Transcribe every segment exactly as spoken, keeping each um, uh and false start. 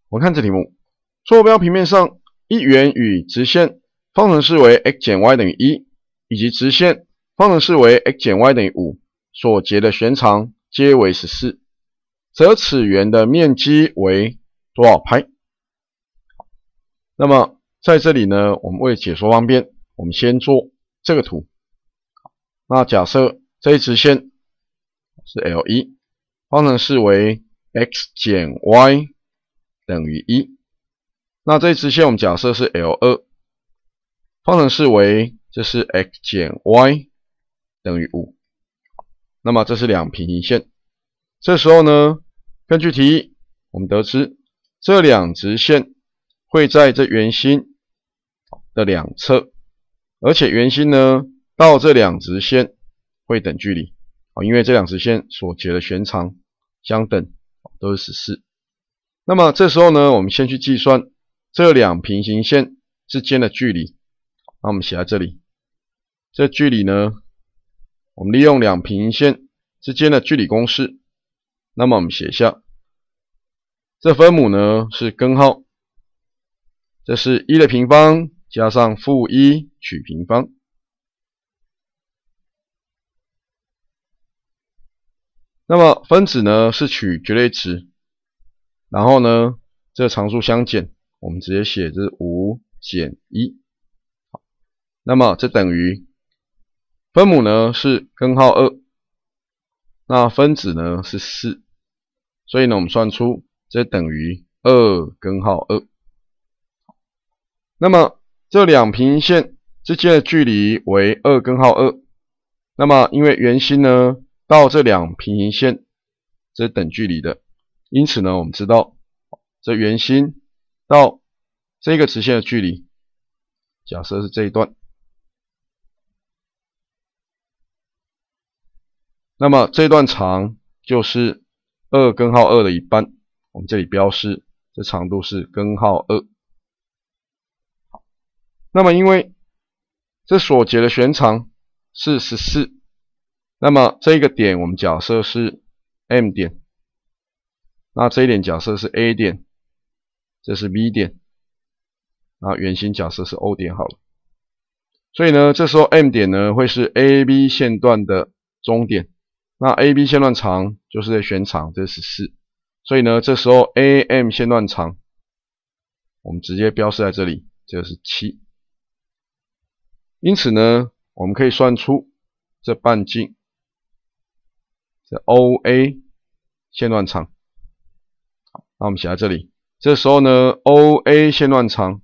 我们看这题目，坐标平面上一元与直线方程式为 x 减 y 等于一，以及直线方程式为 x 减 y 等于五，所截的弦长皆为十四，则此圆的面积为多少派？那么在这里呢，我们为解说方便，我们先做这个图。那假设这一直线是 L 一， 方程式为 x 减 y 等于一。那这一直线我们假设是 L 二， 方程式为这是 x 减 y 等于五。那么这是两平行线。这时候呢，根据题意，我们得知这两直线会在这圆心的两侧，而且圆心呢到这两直线会等距离，因为这两直线所截的弦长相等，都是十四。那么这时候呢，我们先去计算这两平行线之间的距离。那我们写在这里，这距离呢，我们利用两平行线之间的距离公式。那么我们写一下，这分母呢是根号，这是一的平方加上负一取平方。那么分子呢是取绝对值，然后呢这常数相减，我们直接写这是五减一。那么这等于分母呢是根号二，那分子呢是四，所以呢我们算出这等于二根号二。那么这两平行线之间的距离为二根号二，那么因为圆心呢到这两平行线这是等距离的，因此呢我们知道这圆心到这个直线的距离，假设是这一段，那么这段长就是二根号二的一半，我们这里标示这长度是根号二。那么因为这所截的弦长是十四，那么这个点我们假设是 M 点，那这一点假设是 A 点，这是 B 点，那圆心假设是 O 点好了。所以呢，这时候 M 点呢会是 A B 线段的终点，那 A B 线段长就是这弦长，这是十四，所以呢这时候 A M 线段长我们直接标示在这里，这是七。因此呢，我们可以算出这半径，这 O A 线段长。好，那我们写在这里。这时候呢 ，O A 线段长，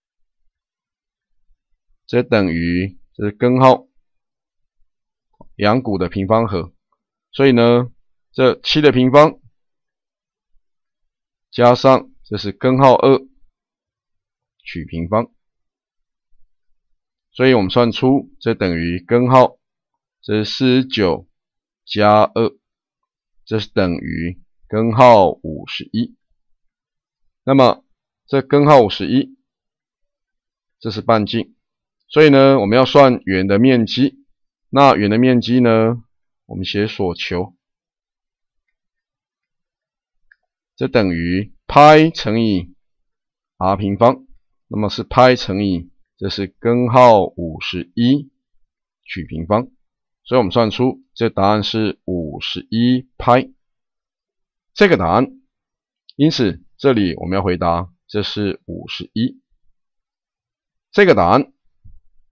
这等于这是根号两股的平方和，所以呢，这七的平方加上这是根号二取平方。所以我们算出这等于根号，这是四十九加二，这是等于根号五十一。那么这根号五十一，这是半径。所以呢，我们要算圆的面积。那圆的面积呢，我们写所求，这等于派乘以 r 平方，那么是派乘以这是根号五十一取平方，所以我们算出这答案是五十一派，这个答案。因此这里我们要回答这是五十一，这个答案。